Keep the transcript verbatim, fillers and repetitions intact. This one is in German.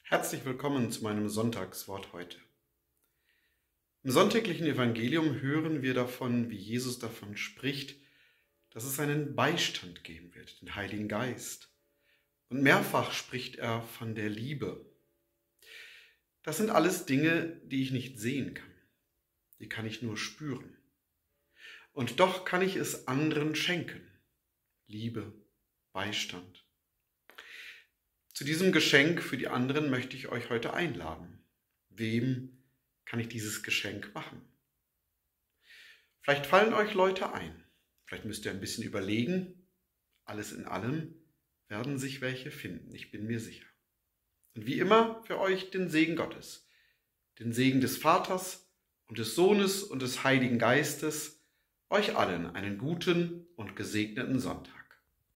Herzlich willkommen zu meinem Sonntagswort heute. Im sonntäglichen Evangelium hören wir davon, wie Jesus davon spricht, dass es einen Beistand geben wird, den Heiligen Geist. Und mehrfach spricht er von der Liebe. Das sind alles Dinge, die ich nicht sehen kann. Die kann ich nur spüren. Und doch kann ich es anderen schenken. Liebe, Beistand. Zu diesem Geschenk für die anderen möchte ich euch heute einladen. Wem kann ich dieses Geschenk machen? Vielleicht fallen euch Leute ein. Vielleicht müsst ihr ein bisschen überlegen. Alles in allem werden sich welche finden, ich bin mir sicher. Und wie immer für euch den Segen Gottes, den Segen des Vaters und des Sohnes und des Heiligen Geistes, euch allen einen guten und gesegneten Sonntag.